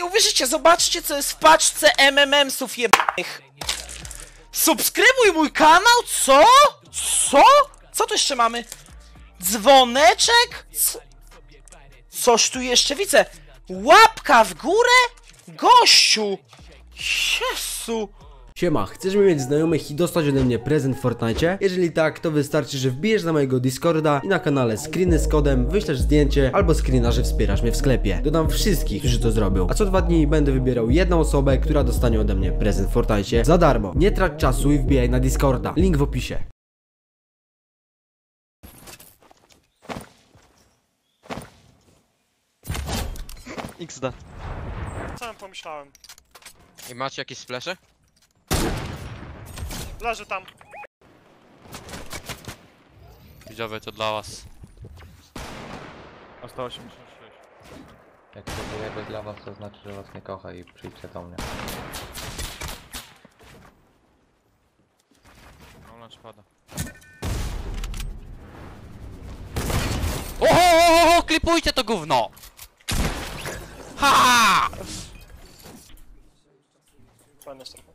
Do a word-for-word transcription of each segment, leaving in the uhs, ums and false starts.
nie uwierzycie, zobaczcie co jest w paczce M M M-sów jebanych. Subskrybuj mój kanał, co? Co? Co tu jeszcze mamy? Dzwoneczek? Co? Coś tu jeszcze widzę. Łapka w górę? Gościu! Jezu! Siema, chcesz mieć znajomych i dostać ode mnie prezent w Fortnite? Jeżeli tak, to wystarczy, że wbijesz na mojego Discorda i na kanale screeny z kodem, wyślesz zdjęcie albo screena, że wspierasz mnie w sklepie. Dodam wszystkich, którzy to zrobią. A co dwa dni będę wybierał jedną osobę, która dostanie ode mnie prezent w Fortnite za darmo. Nie trać czasu i wbijaj na Discorda. Link w opisie. iks de. Co tam pomyślałem? I macie jakieś splesze? Leży tam. Widzowie, to dla was. A sto osiemdziesiąt sześć. Jak to jakby dla was, to znaczy, że was nie kocha i przyjdźcie do mnie. No lunch pada. Oho, klipujcie to gówno! Ha! Fajne strefy.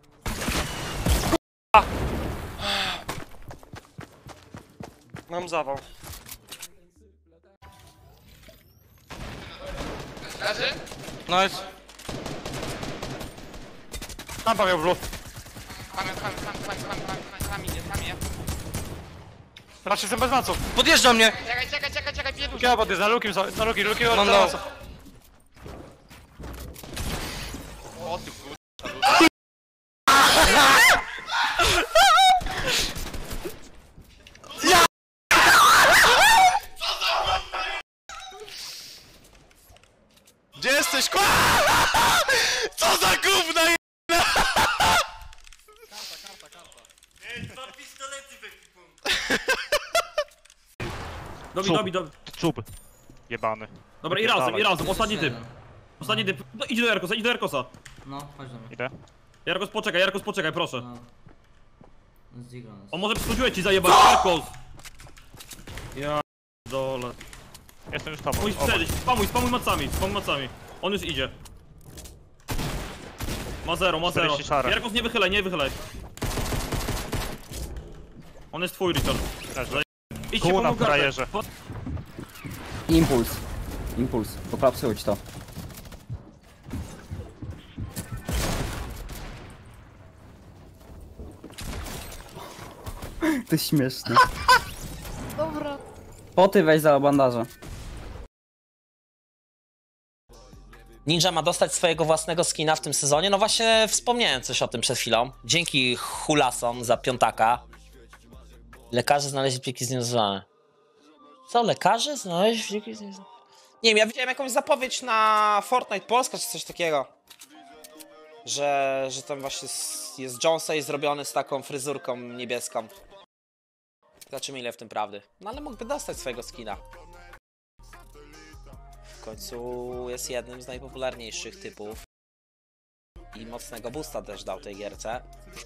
Mam zawał. Leży? Nice. Tam Paweł w lód. Tam, tam, tam, tam, tam, tam, tam idzie, tam idzie. Raczej jestem bez maców. Podjeżdża mnie! Czekaj, czekaj, czekaj, czekaj, piedusz. Kiedy podjeżdża? Na luki, na luki, luki, No, no, no. O ty kur... Gdzie jesteś, k***a? Co za gówno je... Dwa pistolety w ekwipunku. Dobi, dobi, dobi. Czub. Jebany. Dobra, i razem, i razem, ostatni typ. Ostatni typ. No idź do Jarkosa, idź do Jarkosa. No, chodź do mnie. Idę. Jarkos, poczekaj, Jarkos, poczekaj, proszę. No. Z Digla nas. On może przychodziłeś ci zajebać, Jarkos! Ja dole. Jestem już tobą. Musisz przeżyć, spamuj, spamuj macami, spamuj macami. On już idzie. Ma zero, ma zero. czterdzieści szare. Jarkos, nie wychylaj, nie wychylaj. On jest twój, Richard. Idźcie Kół na pomóż kartę. frajerze. Po- Impuls. Impuls. Poprawsuj to. To jest śmieszne. Dobra. Poty weź za bandaża. Ninja ma dostać swojego własnego skina w tym sezonie. No właśnie wspomniałem coś o tym przed chwilą. Dzięki hulasom za piątaka. Lekarze znaleźli pliki zniezwane. Co? Lekarze znaleźli pliki zniezwane? Nie wiem, ja widziałem jakąś zapowiedź na Fortnite Polska czy coś takiego. Że, że tam właśnie jest Jonesay zrobiony z taką fryzurką niebieską. Zobaczymy ile w tym prawdy. No ale mógłby dostać swojego skina. W końcu jest jednym z najpopularniejszych typów. I mocnego boosta też dał tej gierce.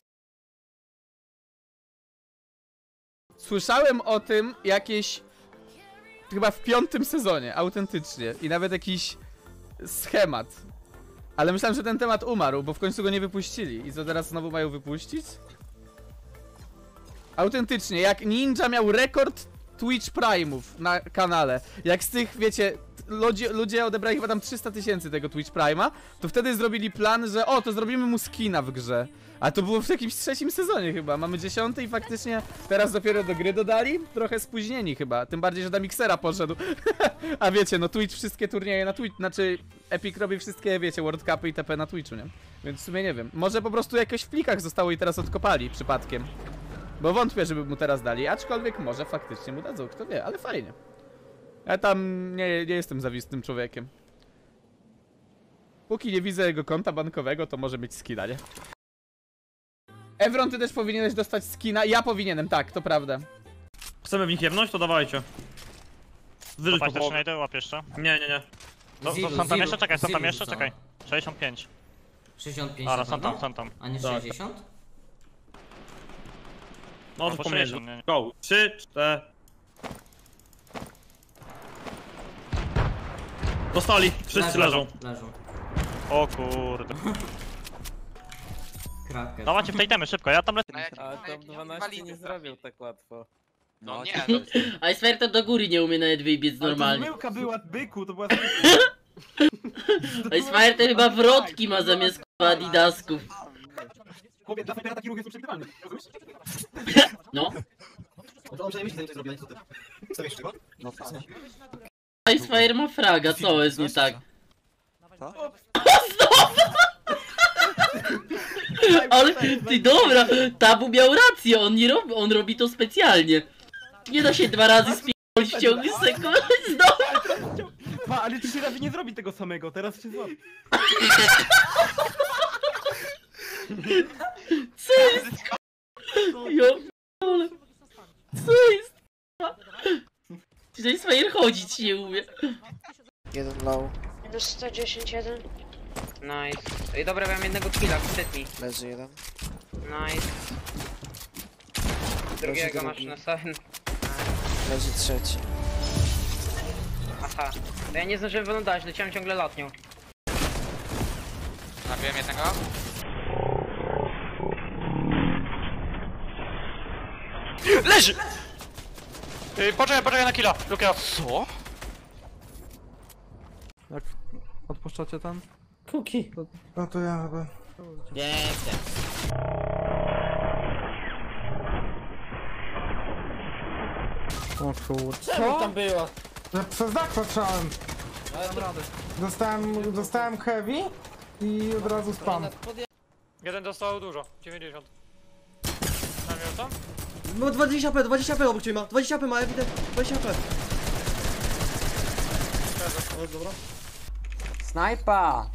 Słyszałem o tym jakieś... chyba w piątym sezonie, autentycznie. I nawet jakiś schemat. Ale myślałem, że ten temat umarł, bo w końcu go nie wypuścili. I co teraz znowu mają wypuścić? Autentycznie, jak Ninja miał rekord Twitch Prime'ów na kanale. Jak z tych, wiecie, ludzie, ludzie odebrali chyba tam trzysta tysięcy tego Twitch Prime'a, to wtedy zrobili plan, że o, to zrobimy mu skina w grze. A to było w jakimś trzecim sezonie chyba. Mamy dziesiąty i faktycznie teraz dopiero do gry dodali. Trochę spóźnieni chyba. Tym bardziej, że na Mixera poszedł. A wiecie, no Twitch wszystkie turnieje na Twitch, znaczy Epic robi wszystkie, wiecie, World Cupy i t.p. na Twitchu, nie? Więc w sumie nie wiem. Może po prostu jakoś w plikach zostało i teraz odkopali przypadkiem. Bo wątpię, żeby mu teraz dali, aczkolwiek może faktycznie mu dadzą, kto wie, ale fajnie. Ja tam nie, nie jestem zawistnym człowiekiem. Póki nie widzę jego konta bankowego, to może mieć skina, nie? Evron, ty też powinieneś dostać skina. Ja powinienem, tak, to prawda. Chcemy w nich jebnąć? To dawajcie. Wyrzuć po Zobacz, też połowie. nie idę, łap jeszcze. Nie, nie, nie. No, Zilu, są tam Zilu, jeszcze? Czekaj, są tam Zilu jeszcze? są. Czekaj. sześćdziesiąt pięć. sześćdziesiąt pięć Ale na są pewno? tam, są tam. A nie Tak. sześćdziesiąt? No to Albo pomiędzy. sześćdziesiąt, nie? Go. Trzy, cztery. Dostali. Wszyscy leżą. Leżą. O kurde. Kratkę. No macie w tej temy, szybko, ja tam lecę. Na jakim- A na to jakim dwanaście inwalidy nie trafił? zrobił tak łatwo. No nie, no. A Icefighter do góry nie umie nawet wybiec normalnie. Myłka była, byku, to była Icefighter chyba wrotki ma zamiast k***a adidasków. Chłopie, dla Fightera taki ruch jest przewidywalny, rozumiesz? No. No to on przynajmniej myśli, że zrobił, co ty? Stawiasz czego? No Icefire ma fraga, co jest nie tak? Ale ty dobra, Tabu miał rację, on nie robi, on robi to specjalnie. Nie da się dwa razy spierdolić w ciągu sekund. Znowu. Pa, ale ty się raczej nie zrobi tego samego, teraz się złap. Co jest? Ja p***ole. Co jest? Że Icefire chodzić nie umie. Jeden low. Minus sto dziesięć, jeden. Nice. Ej, dobra, mam jednego killa, setni. Leży jeden. Nice. Drugiego Leży masz drugi. na samym. Leży trzeci. Aha. To ja nie zdążyłem wylądować, leciałem ciągle lotnią. Nabiłem jednego. Leży! Yy, poczekaj, poczekaj na killa, Lukia. Co? Jak odpuszczacie tam? Kuki. No to ja chyba. Pięknie. O kurde. Co tam było? Ja przez dach patrzałem. Dostałem, dostałem heavy i od razu spam. Jeden dostał dużo, dziewięćdziesiąt. Namiał tam? No dwadzieścia P, dwadzieścia P obok ciebie ma, dwadzieścia P ma, ewidentnie, dwadzieścia P. Dobra. Snajpa!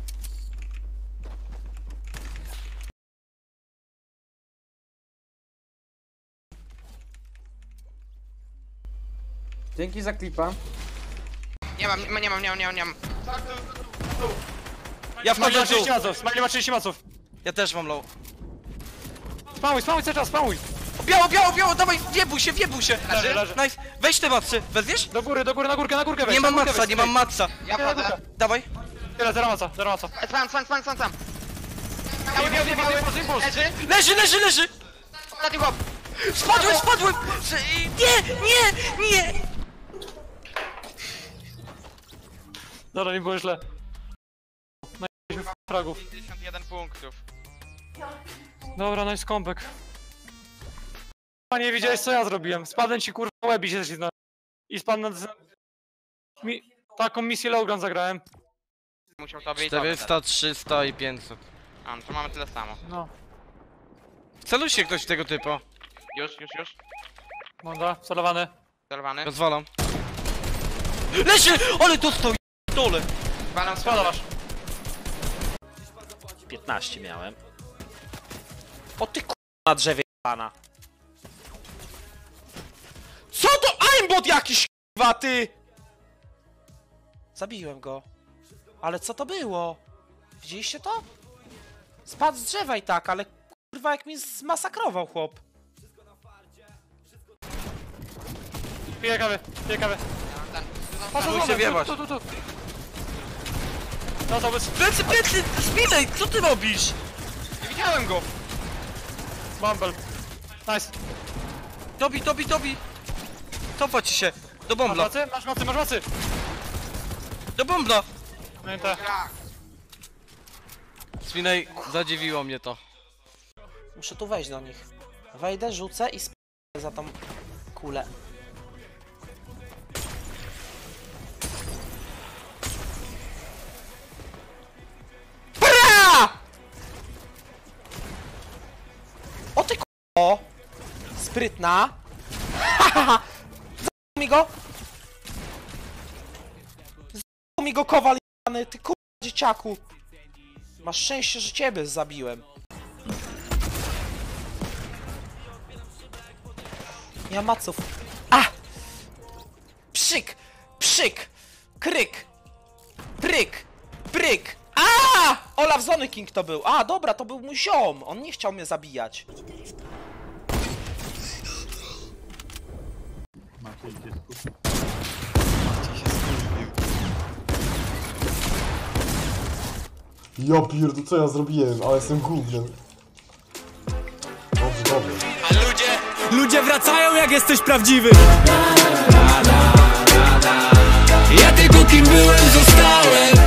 Dzięki za klipa. Nie mam, nie mam, nie mam, nie mam, nie mam. Ja wchodzę trzydzieści maców, Smiley ma trzydzieści maców. Ja też mam low. Spamuj, spamuj cały czas, spamuj. Biało, biało, biało, dawaj, wiebuj się, wiebuj się. Leży, leży. Nice, weź te macy, wezwiesz? Do góry, do góry, na górkę, na górkę weź. Nie mam na górkę matca, weź, nie mam matca. Ja wchodzę. Dawaj. Tyle, zero maca, zero maca. Sam, sam, sam, sam, sam. Biał, biał, biał, biał, impuls, impuls. Leży. Leży, leży, leży. Ostatni chłop. Spadłem, spadłem. Nie, nie, nie. Dobra, nie było źle. Najpierw fragów. pięćdziesiąt jeden punktów. Dobra, nice comeback. Nie widziałeś co ja zrobiłem. Spadłem ci kurwa łeb i się zna. I spadłem na... Mi... Taką misję Lowground zagrałem. Musiał to być. czterysta, trzysta i pięćset. A, no to mamy tyle samo. No. Celuj się ktoś tego typu. Już, już, już. Dobra, celowany. Celowany. Rozwalam. Leży! Ale dostał dole. Walam Składowasz. piętnaście miałem. O ty k***a na drzewie pana. Co to aimbot jakiś k***wa ty? Zabiłem go. Ale co to było? Widzieliście to? Spadł z drzewa i tak, ale kurwa jak mi zmasakrował chłop. Piję kawę, piję kawę. Patrz, Mój się tu, wiewać. tu, tu, tu. No to bez... Plecy, plecy! Spinaj! Co ty robisz? Nie widziałem go. Bumble. Nice. Dobi, dobi, dobi! Cofać ci się! Do Masz bombla! macy? Masz macy, masz macy! Do bombla! No i tak. Spinej, zadziwiło mnie to. Muszę tu wejść do nich. Wejdę, rzucę i sp... za tą kulę. Bra! O ty k***o! Sprytna! Hahaha! Z***ł mi go! Z***ł mi go kowal jany, ty k***a dzieciaku! Masz szczęście, że ciebie zabiłem. Ja maców. A! Pszyk! Pszyk! Kryk! Pryk! Pryk! A! Olaf Zony King to był. A, dobra, to był mój ziom. On nie chciał mnie zabijać. Ja pierdolę, co ja zrobiłem, ale jestem gównem. Dobrze, dobrze. A ludzie, ludzie wracają jak jesteś prawdziwy. Ja tylko kim byłem zostałem.